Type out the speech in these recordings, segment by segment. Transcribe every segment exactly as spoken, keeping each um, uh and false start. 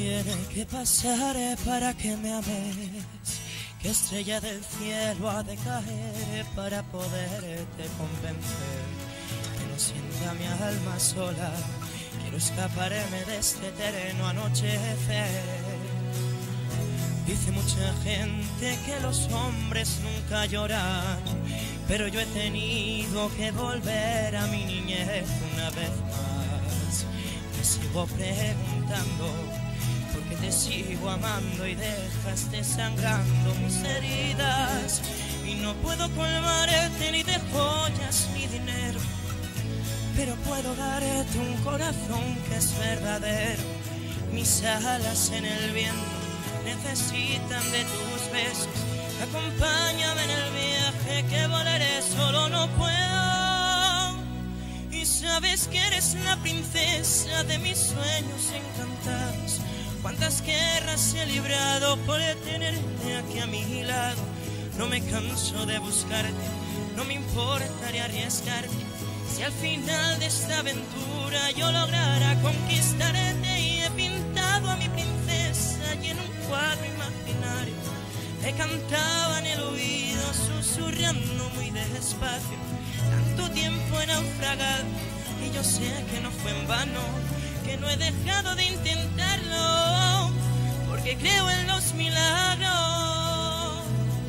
tiene que pasar para que me ames? ¿Qué estrella del cielo ha de caer para poderte convencer? Que no sienta mi alma sola, quiero escaparme de este eterno anochecer. Dice mucha gente que los hombres nunca lloran, pero yo he tenido que volver a mi niñez una vez más. Me sigo preguntando por qué te sigo amando y dejas desangrando mis heridas. Y no puedo colmarte ni de joyas ni dinero, pero puedo darte un corazón que es verdadero. Mis alas en el viento necesitan de tus besos. Acompáñame en el viaje que volaré, solo no puedo. Y sabes que eres la princesa de mis sueños encantados. Cuántas guerras he librado por tenerte aquí a mi lado. No me canso de buscarte, no me importaría arriesgarte. Si al final de esta aventura yo lograra conquistarte, y he pintado a mi princesa y en un cuadro imaginario le cantaba en el oído susurrando muy despacio. Tanto tiempo he naufragado y yo sé que no fue en vano, que no he dejado de intentarlo, porque creo en los milagros.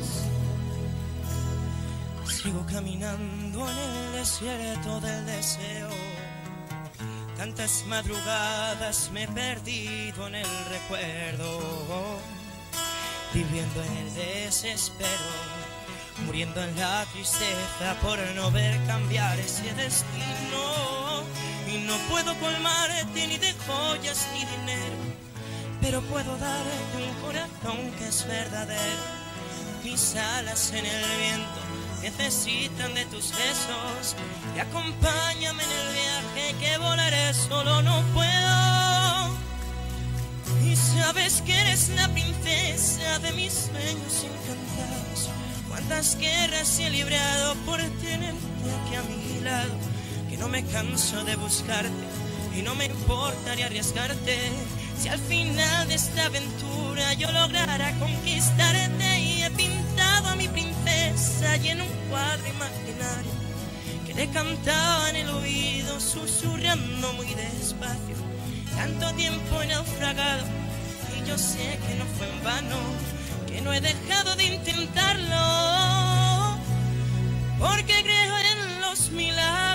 Sigo caminando en el desierto del deseo. Tantas madrugadas me he perdido en el recuerdo, viviendo en el desespero, muriendo en la tristeza por no ver cambiar ese destino. Y no puedo colmarte ni de joyas ni dinero, pero puedo darte un corazón que es verdadero. Mis alas en el viento necesitan de tus besos, y acompáñame en el viaje que volaré, solo no puedo. Y sabes que eres la princesa de mis sueños encantados. Cuántas guerras he librado por tenerte aquí a mi lado, que no me canso de buscarte y no me importaría arriesgarte. Si al final de esta aventura yo lograra conquistarte, y he pintado a mi princesa y en un cuadro imaginario que le cantaba en el oído susurrando muy despacio. Tanto tiempo he naufragado y yo sé que no fue en vano, que no he dejado de intentarlo, porque creo en los milagros.